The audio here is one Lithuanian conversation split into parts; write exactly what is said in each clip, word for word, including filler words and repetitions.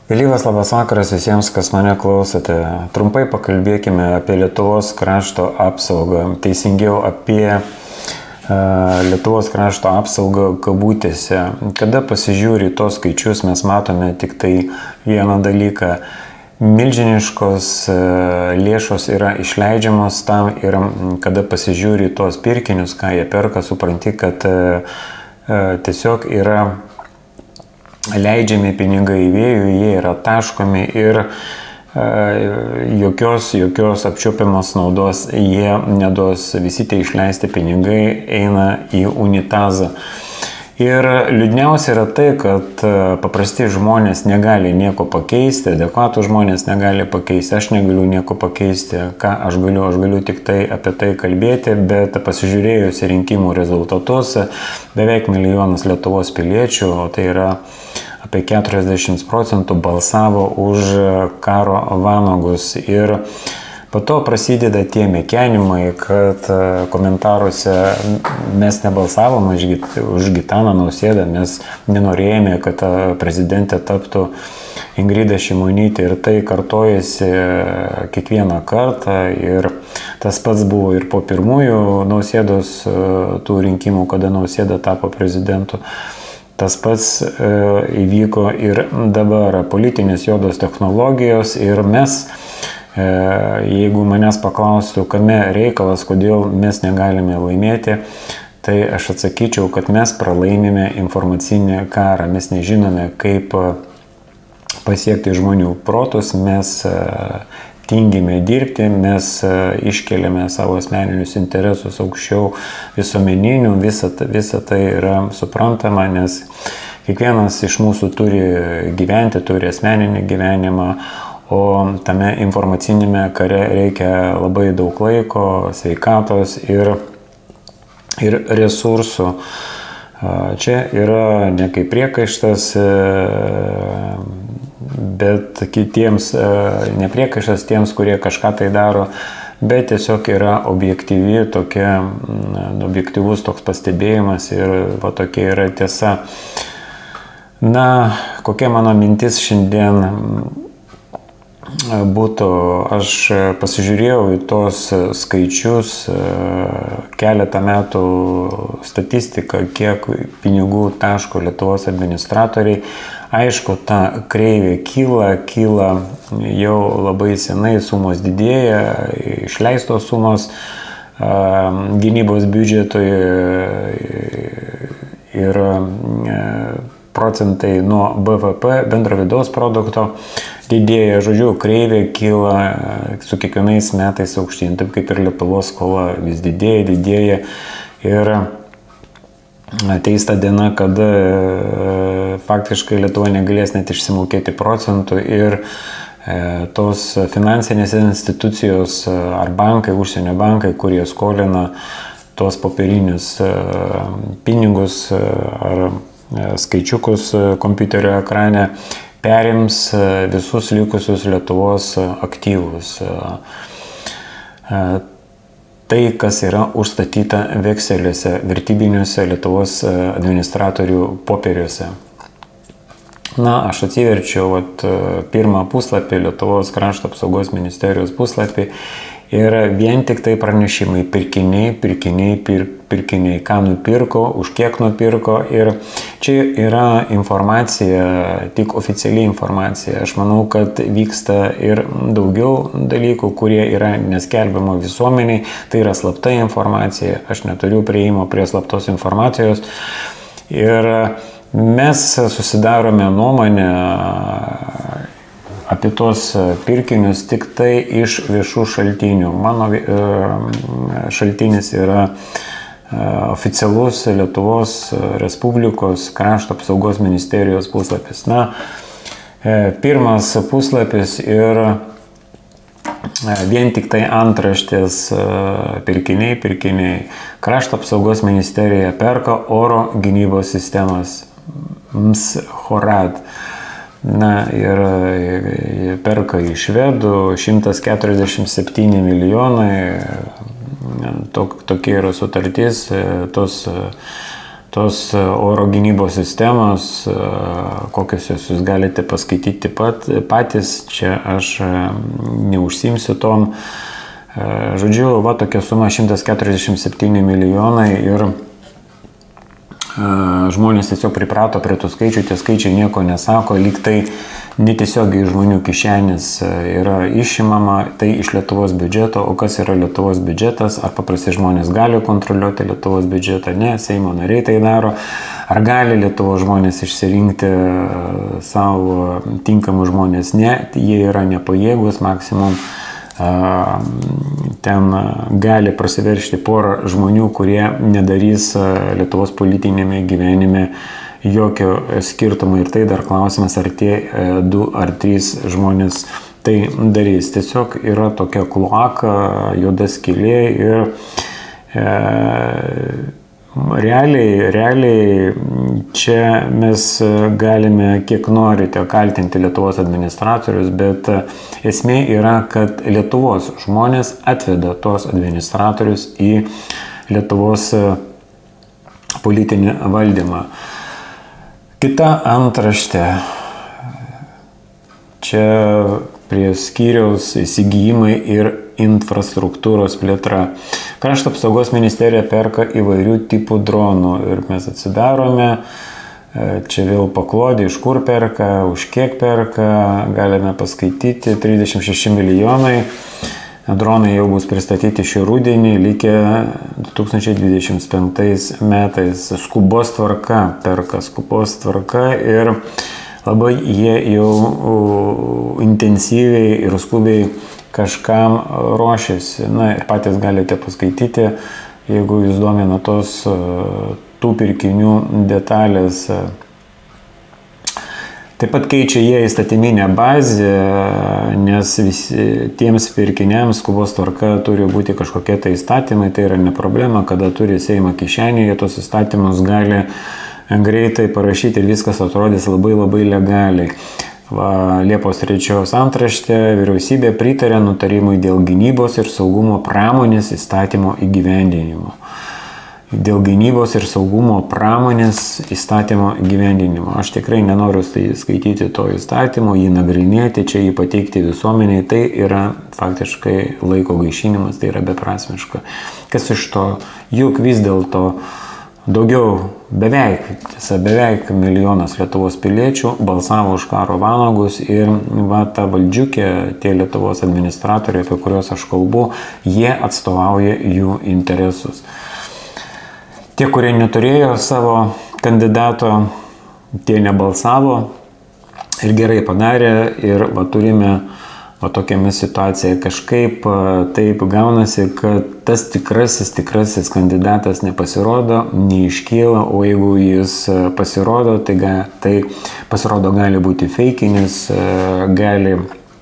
Vėlyvas labas vakaras visiems, kas mane klausote. Trumpai pakalbėkime apie Lietuvos krašto apsaugą, teisingiau apie uh, Lietuvos krašto apsaugą kabutėse. Kada pasižiūri tos skaičius, mes matome tik tai vieną dalyką. Milžiniškos uh, lėšos yra išleidžiamos tam ir kada pasižiūri tos pirkinius, ką jie perka, supranti, kad uh, uh, tiesiog yra leidžiami pinigai į vėjų, jie yra taškomi ir e, jokios, jokios apčiuopiamos naudos jie neduos, visi tie išleisti pinigai eina į unitazą. Ir liūdniausia yra tai, kad paprasti žmonės negali nieko pakeisti, adekvatų žmonės negali pakeisti, aš negaliu nieko pakeisti, ką aš galiu, aš galiu tik tai apie tai kalbėti, bet pasižiūrėjus į rinkimų rezultatus, beveik milijonas Lietuvos piliečių, o tai yra apie keturiasdešimt procentų balsavo už karo vanagus. Ir po to prasideda tie mekenimai, kad komentaruose mes nebalsavom už Gitaną Nausėdą, mes nenorėjome, kad prezidentė taptų Ingrida Šimonytė, ir tai kartojasi kiekvieną kartą. Ir tas pats buvo ir po pirmųjų Nausėdos tų rinkimų, kada Nausėda tapo prezidentu. Tas pats e, įvyko ir dabar, politinės juodos technologijos, ir mes, e, jeigu manęs paklaustų, kame reikalas, kodėl mes negalime laimėti, tai aš atsakyčiau, kad mes pralaimime informacinį karą, mes nežinome, kaip pasiekti žmonių protus, mes e, tingime dirbti, mes iškeliame savo asmeninius interesus aukščiau visuomeninių, visa, visa tai yra suprantama, nes kiekvienas iš mūsų turi gyventi, turi asmeninį gyvenimą, o tame informacinėme kare reikia labai daug laiko, sveikatos ir, ir resursų. Čia yra ne kaip priekaištas, bet kitiems nepriekaištas tiems, kurie kažką tai daro, bet tiesiog yra objektyvi tokia, objektyvus toks pastebėjimas ir va tokia yra tiesa. Na, kokia mano mintis šiandien būtų, aš pasižiūrėjau į tos skaičius, keletą metų statistiką, kiek pinigų taško Lietuvos administratoriai. Aišku, ta kreivė kyla, kyla jau labai senai, sumos didėja, išleistos sumos gynybos biudžetui ir procentai nuo B V P, bendro vidaus produkto, didėja, žodžiu, kreivė kyla su kiekvienais metais aukštyn, taip kaip ir Lietuvos skola vis didėja, didėja. Ir ateis ta diena, kada faktiškai Lietuva negalės net išsimokėti procentų ir tos finansinės institucijos ar bankai, užsienio bankai, kurie skolina tos popierinius pinigus ar skaičiukus kompiuterio ekrane, perims visus likusius Lietuvos aktyvus. Tai, kas yra užstatyta vekseliuose, vertybiniuose Lietuvos administratorių popieriuose. Na, aš atsiverčiau vat, pirmą puslapį, Lietuvos krašto apsaugos ministerijos puslapį, ir vien tik tai pranešimai, pirkiniai, pirkiniai, pir, pirkiniai, ką nupirko, už kiek nupirko. Ir čia yra informacija, tik oficiali informacija. Aš manau, kad vyksta ir daugiau dalykų, kurie yra neskelbiama visuomeniai. Tai yra slapta informacija, aš neturiu prieimo prie slaptos informacijos. Ir mes susidarome nuomonę apie tos pirkinius tik tai iš viešų šaltinių. Mano šaltinis yra oficialus Lietuvos Respublikos krašto apsaugos ministerijos puslapis. Na, pirmas puslapis ir vien tik tai antraštės pirkiniai, pirkiniai. Krašto apsaugos ministerija perka oro gynybos sistemas M S HORAD. Na, ir perka iš švedų šimtas keturiasdešimt septyni milijonai, tok, tokia yra sutartis, tos tos oro gynybos sistemos, kokios jūs galite paskaityti pat, patys, čia aš neužsimsiu tom. Žodžiu, va tokia suma šimtas keturiasdešimt septyni milijonai ir žmonės tiesiog priprato prie tų skaičių, tie skaičiai nieko nesako, lyg tai netiesiogiai žmonių kišenės yra išimama, tai iš Lietuvos biudžeto, o kas yra Lietuvos biudžetas, ar paprastai žmonės gali kontroliuoti Lietuvos biudžetą, ne, Seimo nariai tai daro, ar gali Lietuvos žmonės išsirinkti savo tinkamus žmonės, ne, jie yra nepajėgus, maksimum ten gali prasiveršti porą žmonių, kurie nedarys Lietuvos politinėme gyvenime jokio skirtumo ir tai dar klausimas, ar tie du ar trys žmonės tai darys. Tiesiog yra tokia kloaka, juoda skylė ir e, realiai, realiai čia mes galime kiek norite kaltinti Lietuvos administratorius, bet esmė yra, kad Lietuvos žmonės atveda tos administratorius į Lietuvos politinį valdymą. Kita antraštė. Čia prie skyriaus įsigijimai ir infrastruktūros plėtra. Krašto apsaugos ministerija perka įvairių tipų dronų ir mes atsidarome. Čia vėl paklodė, iš kur perka, už kiek perka, galime paskaityti, trisdešimt šeši milijonai. Dronai jau bus pristatyti šį rudenį, likę du tūkstančiai dvidešimt penktais metais. Skubos tvarka perka, skubos tvarka ir labai jie jau intensyviai ir skubiai kažkam ruošiasi. Na ir patys galite paskaityti, jeigu jūs domina tos tų pirkinių detalės. Taip pat keičia jie įstatyminę bazę, nes visi, tiems pirkiniams skubos tvarka turi būti kažkokie tai įstatymai, tai yra ne problema, kada turi Seimo kišenėje, tos įstatymus gali greitai parašyti ir viskas atrodys labai labai legaliai. Va, Liepos trečios antraštė, vyriausybė pritarė nutarimui dėl gynybos ir saugumo pramonės įstatymo įgyvendinimo. Dėl gynybos ir saugumo pramonės įstatymo gyvendinimo. Aš tikrai nenoriu skaityti to įstatymo, jį nagrinėti, čia jį pateikti visuomeniai, tai yra faktiškai laiko gaišinimas, tai yra beprasmiška. Kas iš to? Juk vis dėlto daugiau, beveik, tiesa, beveik milijonas Lietuvos piliečių balsavo už karo vanagus ir va, ta valdžiukė, tie Lietuvos administratoriai, apie kuriuos aš kalbu, jie atstovauja jų interesus. Tie, kurie neturėjo savo kandidato, tie nebalsavo ir gerai padarė ir va, turime va, tokiame situacijoje. Kažkaip taip gaunasi, kad tas tikrasis, tikrasis kandidatas nepasirodo, neiškyla, o jeigu jis pasirodo, tai, ga, tai pasirodo gali būti feikinis, gali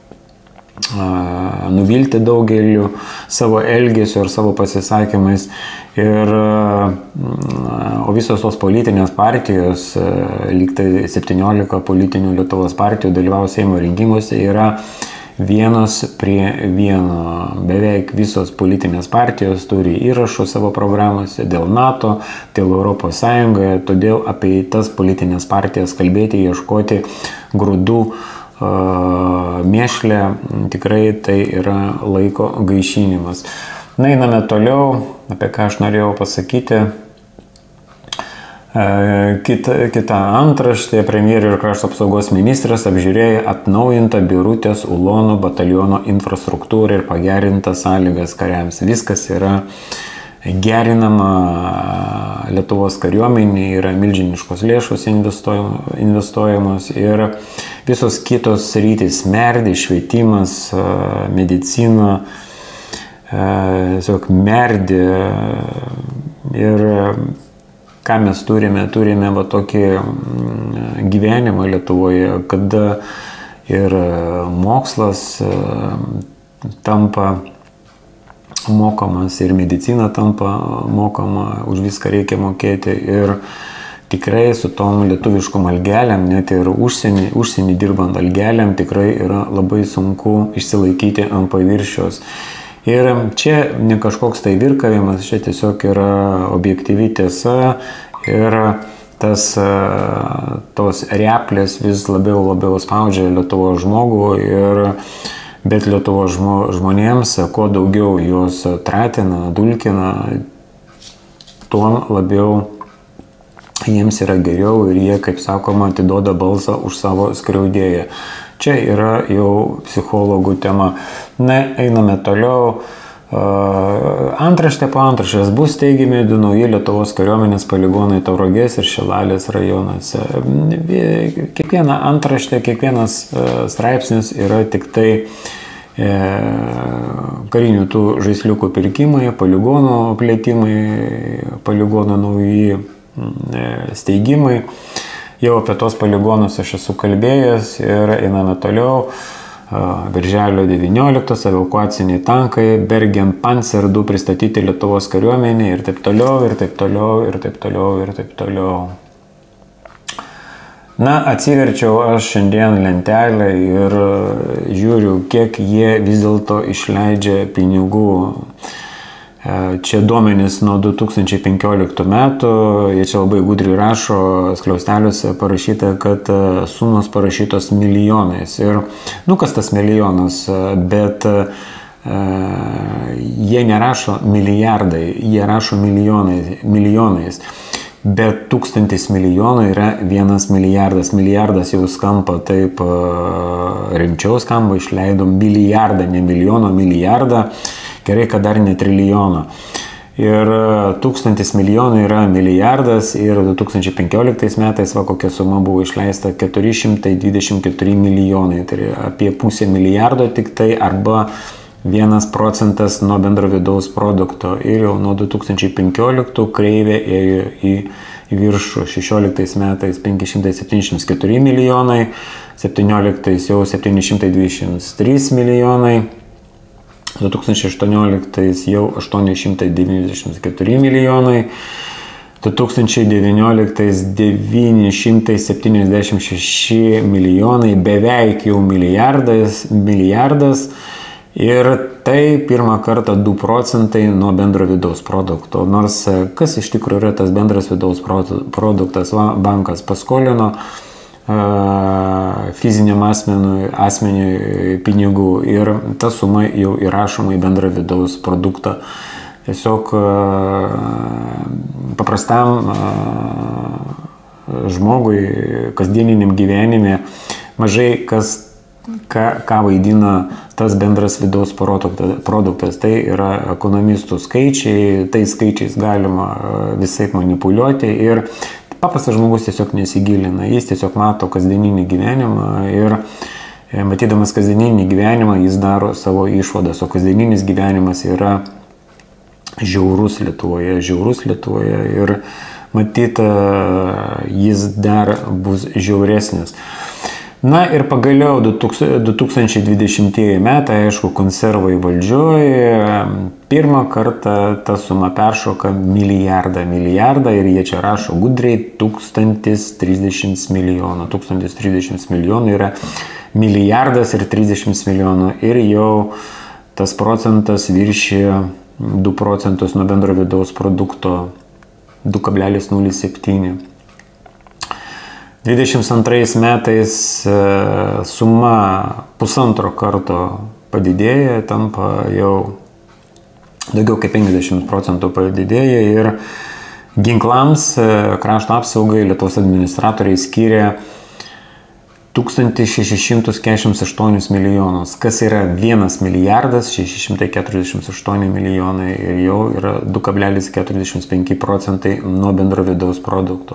nuvilti daugeliu savo elgesiu ir savo pasisakymais. Ir, o visos tos politinės partijos, lyg tai septyniolika politinių Lietuvos partijų dalyvavo Seimo rinkimuose, yra vienos prie vieno. Beveik visos politinės partijos turi įrašų savo programose dėl NATO, dėl Europos Sąjungoje, todėl apie tas politinės partijas kalbėti, ieškoti grūdų mėšlę, tikrai tai yra laiko gaišinimas. Na, einame toliau, apie ką aš norėjau pasakyti. Kita, kita antraštė, premjerė ir krašto apsaugos ministras apžiūrėjo atnaujintą Birutės Ulonų bataliono infrastruktūrą ir pagerinta sąlygas kariams. Viskas yra gerinama Lietuvos kariuomenė, yra milžiniškos lėšos investuojamos ir visos kitos sritys, merdi, švietimas, medicina, tiesiog merdi. Ir ką mes turime, turime va tokį gyvenimą Lietuvoje, kada ir mokslas tampa mokamas ir medicina tampa mokama, už viską reikia mokėti ir tikrai su tom lietuviškom algelėm, net ir užsienį, užsienį dirbant algelėm, tikrai yra labai sunku išsilaikyti ant paviršiaus. Ir čia ne kažkoks tai virkavimas, čia tiesiog yra objektyvi tiesa Ir tas, tos replės vis labiau labiau spaudžia Lietuvos žmogų, ir, bet Lietuvos žmonėms, kuo daugiau jos tratina, dulkina, tuo labiau jiems yra geriau ir jie, kaip sakoma, atiduoda balsą už savo skriaudėją. Čia yra jau psichologų tema. Na, einame toliau. Antraštė po antraštės bus steigiami du nauji Lietuvos kariuomenės poligonai Tauragės ir Šilalės rajonuose. Kiekviena antraštė, kiekvienas straipsnis yra tik tai karinių tų žaisliukų pirkimai, poligonų plėtimai, poligonų nauji steigimai. Jau apie tos poligonus aš esu kalbėjęs ir einame toliau. Birželio devynioliktos evakuaciniai tankai, Bergen Panzer du pristatyti Lietuvos kariuomenė ir taip toliau, ir taip toliau, ir taip toliau, ir taip toliau. Na, atsiverčiau aš šiandien lentelę ir žiūriu, kiek jie vis dėlto išleidžia pinigų. Čia duomenys nuo du tūkstančiai penkioliktų metų, jie čia labai gudriai rašo, skliausteliuose parašyta, kad sumos parašytos milijonais. Ir, nu, kas tas milijonas, bet e, jie nerašo milijardai, jie rašo milijonai, milijonais. Bet tūkstantis milijonų yra vienas milijardas. Milijardas jau skamba taip rimčiau skamba, išleidom milijardą, ne milijoną, milijardą. Gerai, kad dar ne trilijoną. Ir tūkstantis milijonų yra milijardas ir du tūkstančiai penkioliktais metais, va, kokia suma buvo išleista, keturi šimtai dvidešimt keturi milijonai. Tai apie pusę milijardo tik tai, arba vienas procentas nuo bendro vidaus produkto. Ir jau nuo du tūkstančiai penkioliktų kreivė ėjo į, į viršų. šešioliktais metais penki šimtai septyniasdešimt keturi milijonai, septynioliktais jau septyni šimtai dvidešimt trys milijonai. du tūkstančiai aštuonioliktais jau aštuoni šimtai devyniasdešimt keturi milijonai, du tūkstančiai devynioliktais devyni šimtai septyniasdešimt šeši milijonai, beveik jau milijardas, milijardas ir tai pirmą kartą du procentai nuo bendro vidaus produkto. Nors kas iš tikrųjų yra tas bendras vidaus produktas, va, bankas paskolino fiziniam asmeniui, asmeniui pinigų ir ta suma jau įrašoma į bendrą vidaus produktą. Tiesiog paprastam žmogui, kasdieniniam gyvenime mažai kas, ką, ką vaidina tas bendras vidaus produktas. Tai yra ekonomistų skaičiai, tai skaičiais galima visai manipuliuoti ir paprastas žmogus tiesiog nesigilina, jis tiesiog mato kasdieninį gyvenimą ir matydamas kasdieninį gyvenimą jis daro savo išvadas, o kasdieninis gyvenimas yra žiaurus Lietuvoje, žiaurus Lietuvoje ir matyt jis dar bus žiauresnis. Na ir pagaliau du tūkstančiai dvidešimtieji metai, aišku, konservai valdžioje, pirmą kartą ta suma peršoka milijardą, milijardą ir jie čia rašo gudriai tūkstantis trisdešimt milijonų. Tūkstantis trisdešimt milijonų yra milijardas ir trisdešimt milijonų ir jau tas procentas viršyje du procentus nuo bendro vidaus produkto, du kablelis nulis septyni. dvidešimt antrais metais suma pusantro karto padidėja, tampa jau daugiau kaip penkiasdešimt procentų padidėja ir ginklams, krašto apsaugai Lietuvos administratoriai skiria tūkstantis šešis šimtus keturiasdešimt aštuonis milijonus, kas yra vienas milijardas šeši šimtai keturiasdešimt aštuoni milijonai ir jau yra du kablelis keturiasdešimt penki procentai nuo bendro vidaus produkto.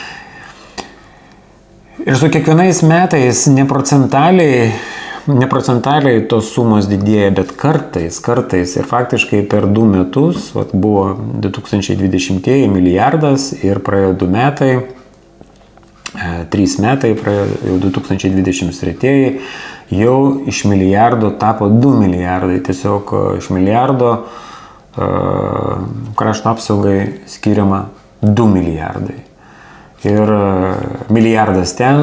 Ir su kiekvienais metais neprocentaliai, neprocentaliai tos sumos didėja, bet kartais, kartais ir faktiškai per du metus, vat, buvo du tūkstančiai dvidešimtieji milijardas ir praėjo du metai, e, trys metai, praėjo jau du tūkstančiai dvidešimt tretieji, jau iš milijardo tapo du milijardai, tiesiog iš milijardo e, krašto apsaugai skiriama du milijardai. Ir milijardas ten,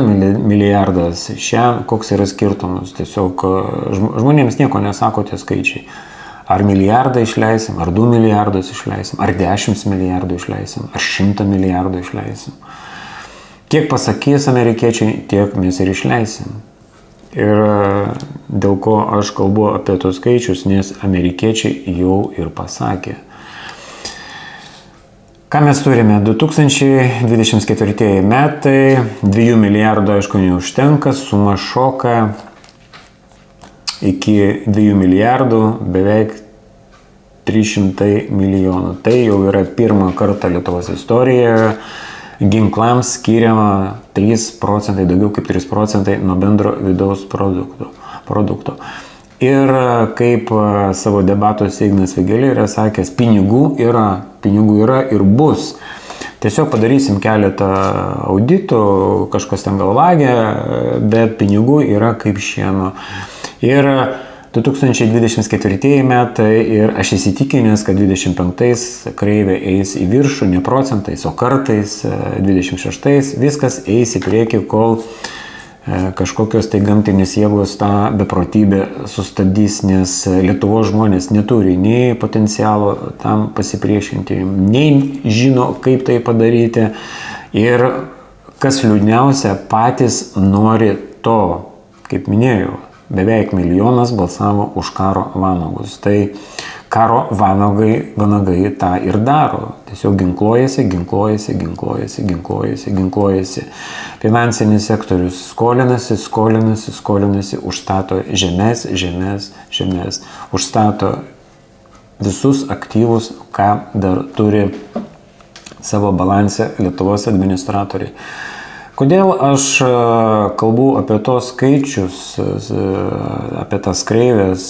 milijardas šiandien, koks yra skirtumas. Tiesiog žmonėms nieko nesako tie skaičiai. Ar milijardą išleisim, ar du milijardus išleisim, ar dešimt milijardų išleisim, ar šimtą milijardų išleisim. Kiek pasakys amerikiečiai, tiek mes ir išleisim. Ir dėl ko aš kalbu apie tos skaičius, nes amerikiečiai jau ir pasakė. Ką mes turime? du tūkstančiai dvidešimt ketvirtieji metai, dviejų milijardų aišku neužtenka, suma šoka iki dviejų milijardų, beveik trys šimtai milijonų. Tai jau yra pirmą kartą Lietuvos istorijoje ginklams skiriama trys procentai, daugiau kaip trys procentai nuo bendro vidaus produkto. produkto. Ir kaip savo debatuose Ignas Vėgėlė yra sakęs, pinigų yra, pinigų yra ir bus. Tiesiog padarysim keletą auditų, kažkas ten galvagė, bet pinigų yra kaip šieno. Ir du tūkstančiai dvidešimt ketvirtieji metai ir aš įsitikinęs, kad dvidešimt penktais kreivė eis į viršų, ne procentais, o kartais, dvidešimt šeštais viskas eis į priekį, kol kažkokios tai gamtinės jėgos tą beprotybę sustabdys, nes Lietuvos žmonės neturi nei potencialo tam pasipriešinti, nei žino, kaip tai padaryti. Ir kas liūdniausia, patys nori to, kaip minėjau, beveik milijonas balsavo už karo vanagus. Tai karo vanagai, vanagai tą ir daro. Tiesiog ginkluojasi, ginkluojasi, ginkluojasi, ginkluojasi, ginkluojasi. Finansinis sektorius skolinasi, skolinasi, skolinasi, užstato žemės, žemės, žemės. Užstato visus aktyvus, ką dar turi savo balanse Lietuvos administratoriai. Kodėl aš kalbu apie tos skaičius, apie tas kreivės,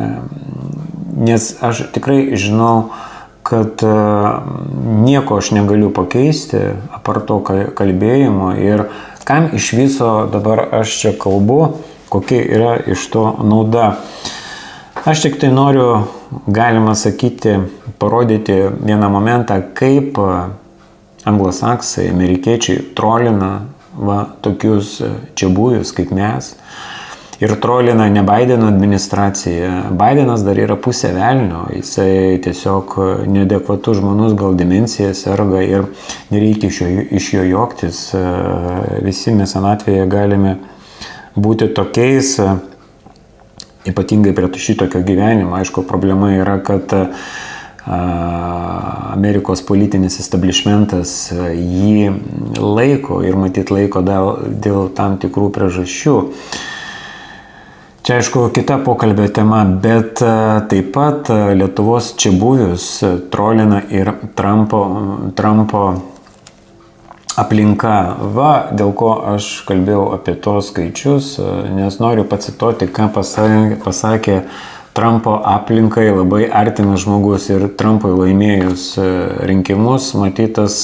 nes aš tikrai žinau, kad nieko aš negaliu pakeisti apart to kalbėjimo ir kam iš viso dabar aš čia kalbu, kokia yra iš to nauda. Aš tik tai noriu, galima sakyti, parodyti vieną momentą, kaip anglosaksai, amerikiečiai trolina va, tokius čiabujus kaip mes. Ir trolina ne Baideno administracija. Baidenas dar yra pusė velnio. Jisai tiesiog neadekvatus žmogus, gal demencija serga ir nereikia iš jo, iš jo juoktis. Visi mes senatvėje galime būti tokiais, ypatingai prie šitokio gyvenimo. Aišku, problema yra, kad Amerikos politinis establishmentas jį laiko ir matyt laiko dėl, dėl tam tikrų priežasčių. Čia aišku kita pokalbio tema, bet taip pat Lietuvos čiabujus trolina ir Trumpo, Trumpo aplinka. Va, dėl ko aš kalbėjau apie tos skaičius, nes noriu pacituoti, ką pasakė, pasakė Trumpo aplinkai labai artimas žmogus ir Trumpui laimėjus rinkimus matytas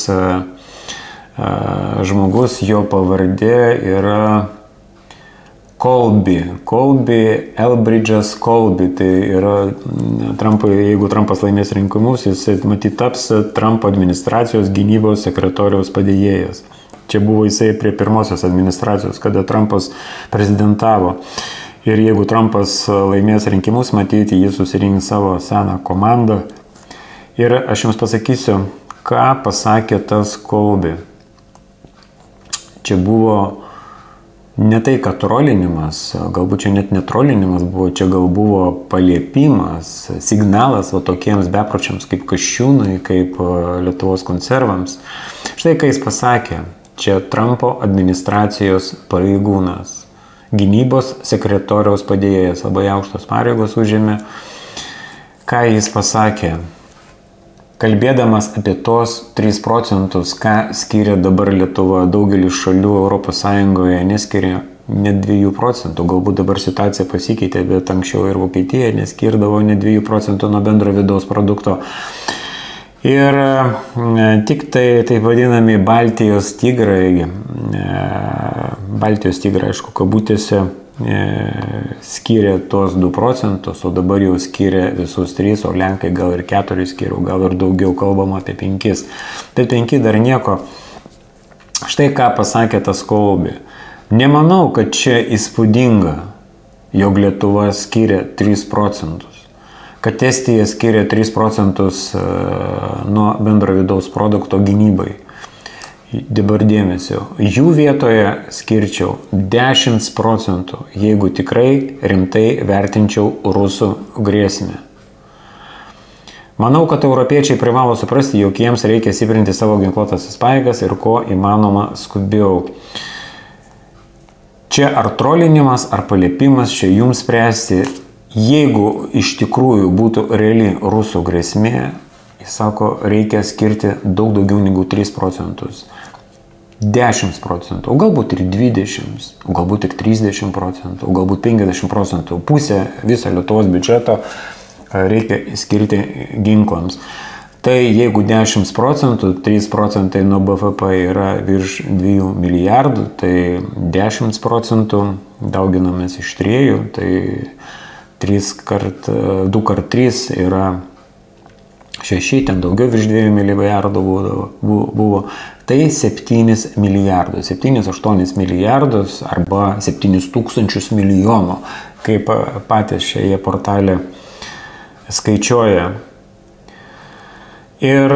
žmogus, jo pavardė yra Colby, Colby, Elbridge'as Colby, tai yra Trumpui, jeigu Trumpas laimės rinkimus, jis matyt taps Trumpo administracijos gynybos sekretoriaus padėjėjas. Čia buvo jisai prie pirmosios administracijos, kada Trumpas prezidentavo. Ir jeigu Trumpas laimės rinkimus, matyti, jis susirinks savo seną komandą. Ir aš jums pasakysiu, ką pasakė tas Colby. Čia buvo ne tai, kad trolinimas, galbūt čia net netrolinimas buvo, čia gal buvo paliepimas, signalas va tokiems bepročiams kaip Kasčiūnui, kaip Lietuvos konservams. Štai ką jis pasakė, čia Trumpo administracijos pareigūnas, gynybos sekretoriaus padėjėjas, labai aukštos pareigos užėmė. Ką jis pasakė? Kalbėdamas apie tos tris procentus, ką skiria dabar Lietuva, daugelis šalių Europos Sąjungoje neskiria net dviejų procentų. Galbūt dabar situacija pasikeitė, bet anksčiau ir Vokietija neskirdavo net dviejų procentų nuo bendro vidaus produkto. Ir tik tai taip vadinami Baltijos tigrai, Baltijos tigrai, aišku, kabutėse, skiria tos du procentus, o dabar jau skiria visus trys, o Lenkai gal ir keturis skiria, gal ir daugiau, kalbama apie penkis. Bet penki dar nieko. Štai ką pasakė tas Colby. Nemanau, kad čia įspūdinga, jog Lietuva skiria tris procentus. kad Estija skiria tris procentus nuo bendro vidaus produkto gynybai. Dabar dėmesio, jų vietoje skirčiau dešimt procentų, jeigu tikrai rimtai vertinčiau rusų grėsmę. Manau, kad europiečiai privalo suprasti, jog jiems reikia stiprinti savo ginkluotąsias pajėgas ir ko įmanoma skubiau. Čia ar trolinimas, ar paliepimas, čia jums spręsti. Jeigu iš tikrųjų būtų reali rusų grėsmė, jis sako, reikia skirti daug daugiau negu tris procentus. dešimt procentų, o galbūt ir dvidešimt, o galbūt ir trisdešimt procentų, o galbūt penkiasdešimt procentų. Pusę viso Lietuvos biudžeto reikia skirti ginklams. Tai jeigu dešimt procentų, trys procentai nuo B V P yra virš dviejų milijardų, tai dešimt procentų dauginamės iš trijų, tai trys kart, du kart trys yra šeši, ten daugiau virš dviejų milijardų buvo. Tai septynis milijardus, septynis aštuonis milijardus arba septynis tūkstančius milijonų, kaip patys šioje portale skaičiuoja. Ir,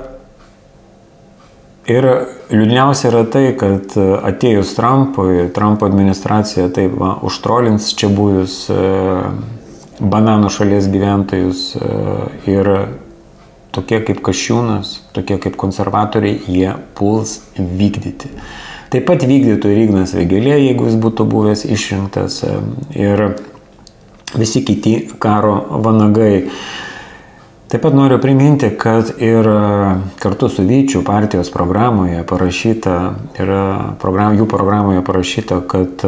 ir liūdniausia yra tai, kad atėjus Trumpui, Trumpo administracija taip va, užtrolins čia buvus bananų šalies gyventojus ir tokie kaip Kasčiūnas, tokie kaip konservatoriai, jie puls vykdyti. Taip pat vykdytų ir Ignas Vėgėlė, jeigu jis būtų buvęs išrinktas, ir visi kiti karo vanagai. Taip pat noriu priminti, kad ir kartu su Vyčiu partijos programoje parašyta, yra program, jų programoje parašyta, kad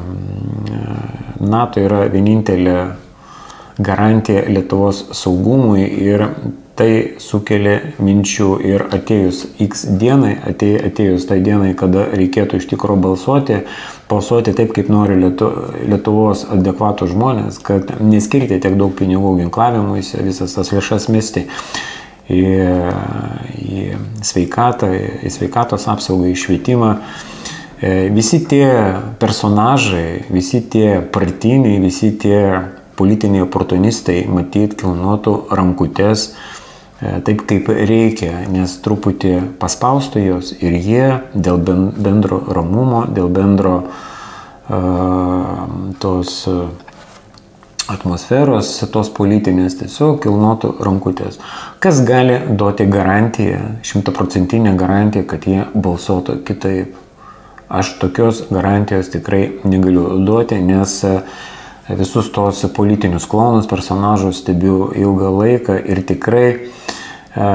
NATO yra vienintelė garantija Lietuvos saugumui ir tai sukelia minčių ir atėjus X dienai, atėjus tai dienai, kada reikėtų iš tikrųjų balsuoti, balsuoti taip, kaip nori Lietu, Lietuvos adekvatų žmonės, kad neskirti tiek daug pinigų ginklavimuisi, visas tas lėšas mesti į, į sveikatą, į sveikatos apsaugą, į švietimą. Visi tie personažai, visi tie partiniai, visi tie politiniai oportunistai matyt kilnotų rankutes taip kaip reikia, nes truputį paspaustų jos ir jie dėl bendro ramumo, dėl bendro uh, tos atmosferos, tos politinės tiesiog kilnotų rankutės. Kas gali duoti garantiją, šimtaprocentinę garantiją, kad jie balsuotų kitaip? Aš tokios garantijos tikrai negaliu duoti, nes visus tos politinius klonus, personažus stebiu ilgą laiką ir tikrai e,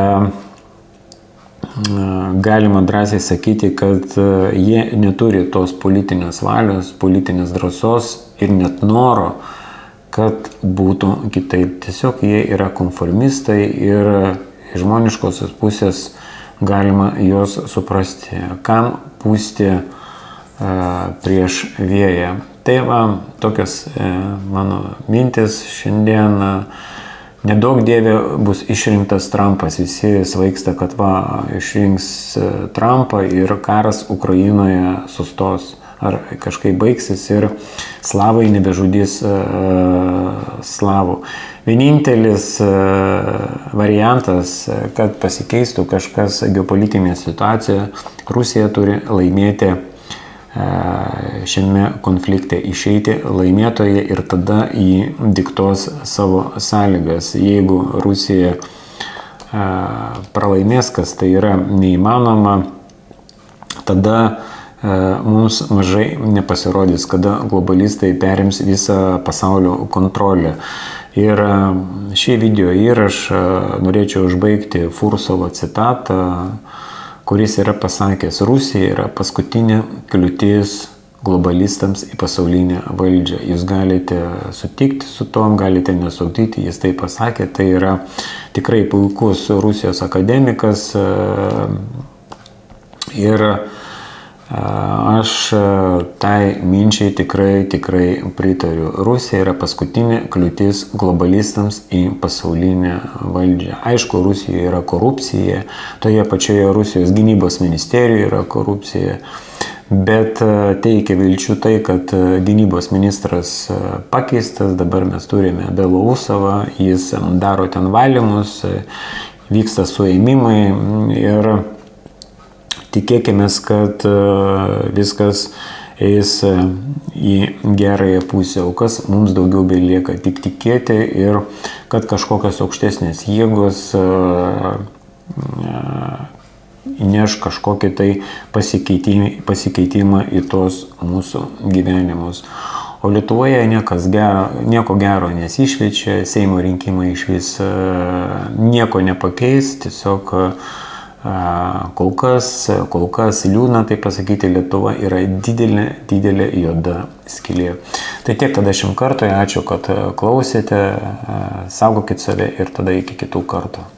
galima drąsiai sakyti, kad jie neturi tos politinės valios, politinės drąsos ir net noro, kad būtų kitaip. Tiesiog jie yra konformistai ir iš žmoniškosios pusės galima juos suprasti, kam pūsti e, prieš vėją. Tai va, tokios e, mano mintis šiandien. Nedaug dievė bus išrinktas Trumpas. Visi svaigsta, kad va, išrinks Trumpą ir karas Ukrainoje sustos. Ar kažkaip baigsis ir slavai nebežudys e, slavų. Vienintelis e, variantas, kad pasikeistų kažkas geopolitinėje situacijoje, Rusija turi laimėti šiame konflikte, išeiti laimėtoje ir tada jį diktuos savo sąlygas. Jeigu Rusija pralaimės, kas tai yra neįmanoma, tada mums mažai nepasirodys, kada globalistai perims visą pasaulio kontrolę. Ir šį video įrašą norėčiau užbaigti Fursovo citatą, kuris yra pasakęs: Rusija yra paskutinė kliūtis globalistams į pasaulinę valdžią. Jūs galite sutikti su tom, galite nesutikti, jis tai pasakė, tai yra tikrai puikus Rusijos akademikas ir aš tai minčiai tikrai, tikrai pritariu. Rusija yra paskutinė kliūtis globalistams į pasaulinę valdžią. Aišku, Rusijoje yra korupcija, toje pačioje Rusijos gynybos ministerijoje yra korupcija, Bet teikia vilčių tai, kad gynybos ministras pakeistas, dabar mes turime Belousovą, jis daro ten valymus, vyksta suėmimai ir tikėkime, kad viskas eis į gerąją pusę, o kas mums daugiau belieka tik tikėti ir kad kažkokios aukštesnės jėgos įneš kažkokį tai pasikeitimą, pasikeitimą į tos mūsų gyvenimus. O Lietuvoje niekas gero, nieko gero nesišviečia, Seimo rinkimai iš vis nieko nepakeis, tiesiog kol kas, kol kas liūdna tai pasakyti, Lietuva yra didelė, didelė juoda skylė. Tai tiek tada šiam kartui, ačiū, kad klausėte, saugokit save ir tada iki kitų kartų.